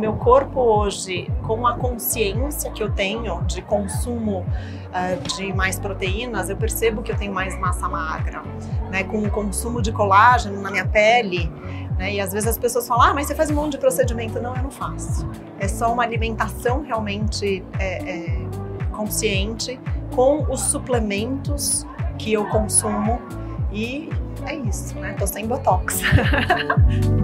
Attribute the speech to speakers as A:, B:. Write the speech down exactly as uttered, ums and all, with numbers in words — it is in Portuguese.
A: Meu corpo hoje, com a consciência que eu tenho de consumo uh, de mais proteínas, eu percebo que eu tenho mais massa magra, né? Com o consumo de colágeno na minha pele, né? E às vezes as pessoas falam, ah, mas você faz um monte de procedimento. Não, eu não faço. É só uma alimentação realmente é, é, consciente, com os suplementos que eu consumo, e é isso, né? Tô sem botox.